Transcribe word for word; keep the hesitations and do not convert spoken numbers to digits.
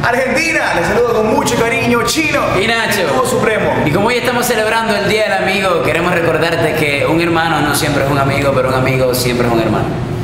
Argentina, les saludo con mucho cariño, Chino y Nacho, Dúo Supremo. Y como hoy estamos celebrando el Día del Amigo, queremos recordarte que un hermano no siempre es un amigo, pero un amigo siempre es un hermano.